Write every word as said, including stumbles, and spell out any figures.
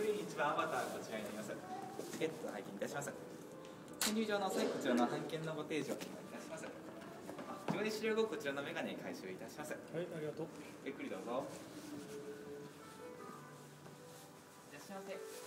上に一番アバターこちらになります。チケット拝見いたします。入場の際こちらの半券のご提示をお願いいたします。上映終了後こちらのメガネ回収いたします。はい、 ありがとう。 ゆっくりどうぞ。いらっしゃいませ。